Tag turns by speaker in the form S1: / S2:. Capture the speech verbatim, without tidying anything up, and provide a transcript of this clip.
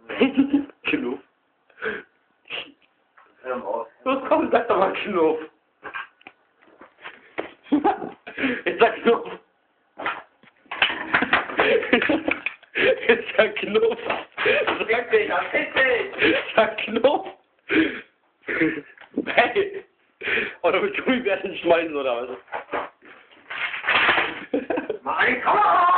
S1: Knuff.
S2: Hör mal auf.
S1: Los komm, sag doch mal Knuff. Jetzt sag Knuff. Jetzt sag Knuff.
S2: Fick dich, fick dich!
S1: Sag Knuff. Hey. Oder mit Gummibärchen schmeißen oder was?
S2: Mein Gott!